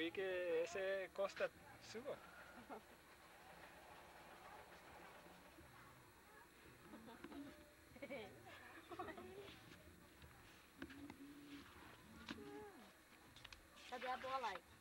vi que ese Costa subo. Cadê a bola aí?